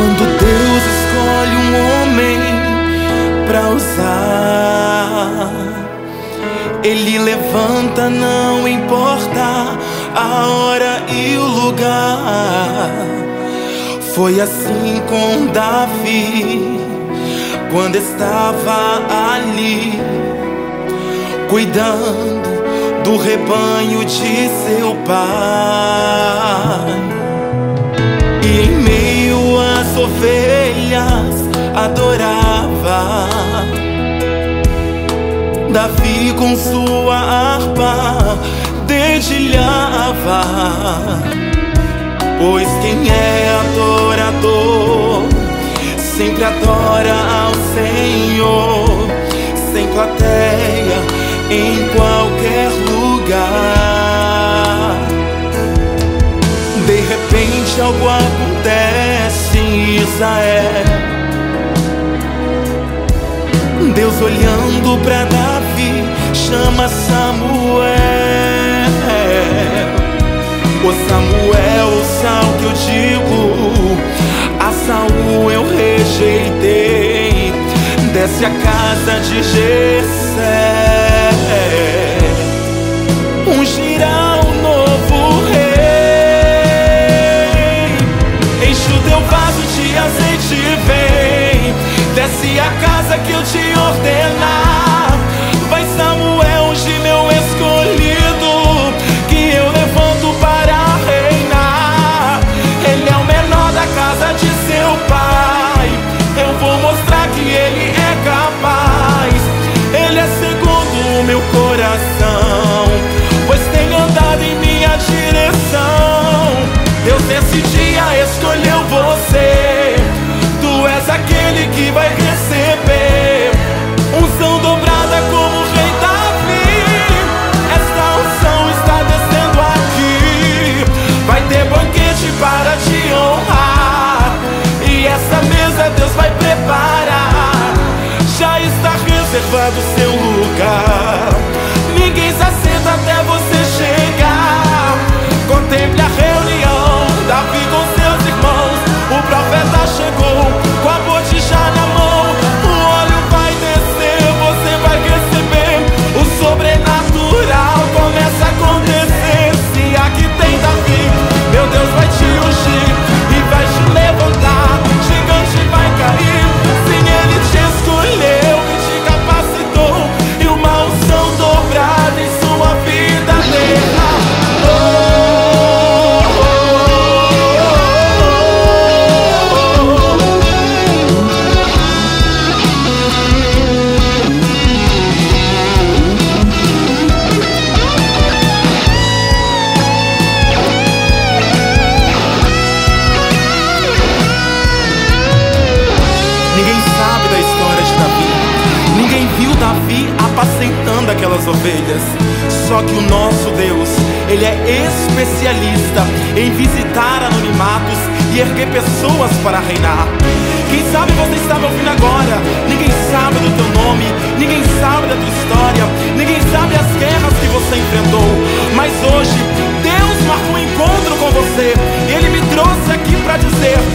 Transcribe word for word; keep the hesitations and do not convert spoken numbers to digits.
Quando Deus escolhe um homem pra usar, Ele levanta, não importa a hora e o lugar. Foi assim com Davi, quando estava ali, cuidando do rebanho de seu pai. E em meio às ovelhas adorava, Davi com sua harpa dedilhava. Pois quem é adorador sempre adora ao Senhor, sem plateia, em qualquer lugar. De repente algo acontece em Israel. Deus, olhando pra Davi, chama Samuel. Ô Samuel, ouça o que eu digo: a Saul eu rejeitei, desce a casa de Jessé, ungirá um novo rei. Enche o teu vaso de azeite e vem, desce a casa que eu te ordenar. Vai, Samuel, ungir meu escolhido, que eu levanto para reinar. Ele é o menor da casa de seu pai, eu vou mostrar que ele é capaz. Ele é segundo o meu coração, pois tem andado em minha direção. Deus nesse dia escolheu você, tu és aquele que vai receber unção dobrada como o rei Davi. Esta unção está descendo aqui, vai ter banquete para te honrar, e essa mesa Deus vai preparar. Já está reservado o seu lugar, ninguém se assenta até você chegar. Contemple a reunião, Davi com seus irmãos. O profeta chegou com a botija na mão. O óleo vai descer, você vai receber. O sobrenatural começa a acontecer. Se aqui tem Davi, meu Deus vai te ungir e vai te levantar. Gigante vai cair, sim, ele te escolheu e te capacitou, e uma unção dobrada em sua vida derramou. Ninguém sabe da história de Davi, ninguém viu Davi apacentando aquelas ovelhas. Só que o nosso Deus, Ele é especialista em visitar anonimatos e erguer pessoas para reinar. Quem sabe você está me ouvindo agora, ninguém sabe do teu nome, ninguém sabe da tua história, ninguém sabe as guerras que você enfrentou, mas hoje Deus marcou um encontro com você, e Ele me trouxe aqui para dizer: